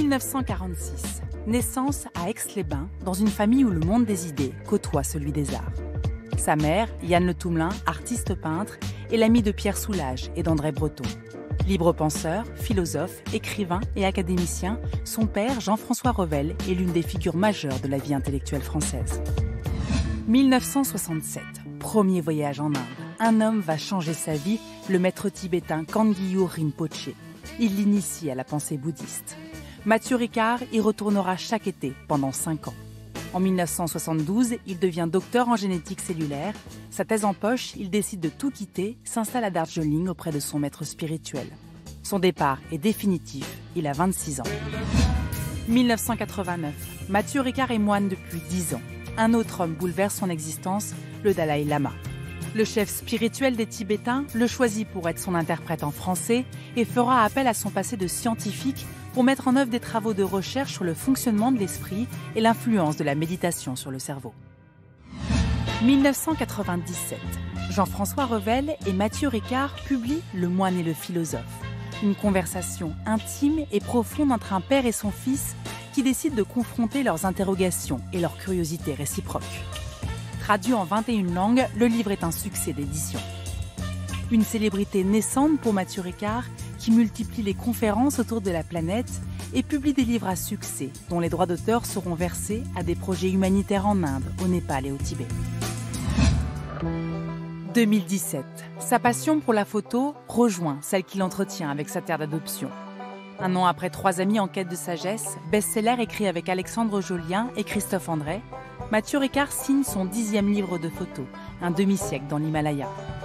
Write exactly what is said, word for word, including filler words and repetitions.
mille neuf cent quarante-six, naissance à Aix-les-Bains, dans une famille où le monde des idées côtoie celui des arts. Sa mère, Yann Le Toumelin, artiste peintre, est l'amie de Pierre Soulages et d'André Breton. Libre penseur, philosophe, écrivain et académicien, son père, Jean-François Revel, est l'une des figures majeures de la vie intellectuelle française. mille neuf cent soixante-sept, premier voyage en Inde. Un homme va changer sa vie, le maître tibétain Kangyo Rinpoché. Il l'initie à la pensée bouddhiste. Mathieu Ricard y retournera chaque été pendant cinq ans. En mille neuf cent soixante-douze, il devient docteur en génétique cellulaire. Sa thèse en poche, il décide de tout quitter, s'installe à Darjeeling auprès de son maître spirituel. Son départ est définitif, il a vingt-six ans. mille neuf cent quatre-vingt-neuf, Mathieu Ricard est moine depuis dix ans. Un autre homme bouleverse son existence, le Dalai Lama. Le chef spirituel des Tibétains le choisit pour être son interprète en français et fera appel à son passé de scientifique pour mettre en œuvre des travaux de recherche sur le fonctionnement de l'esprit et l'influence de la méditation sur le cerveau. mille neuf cent quatre-vingt-dix-sept, Jean-François Revel et Mathieu Ricard publient Le moine et le philosophe, une conversation intime et profonde entre un père et son fils qui décident de confronter leurs interrogations et leurs curiosités réciproques. Traduit en vingt et une langues, le livre est un succès d'édition. Une célébrité naissante pour Mathieu Ricard, qui multiplie les conférences autour de la planète et publie des livres à succès, dont les droits d'auteur seront versés à des projets humanitaires en Inde, au Népal et au Tibet. deux mille dix-sept, sa passion pour la photo rejoint celle qu'il entretient avec sa terre d'adoption. Un an après Trois amis en quête de sagesse, best-seller écrit avec Alexandre Jolien et Christophe André, Mathieu Ricard signe son dixième livre de photos, un demi-siècle dans l'Himalaya.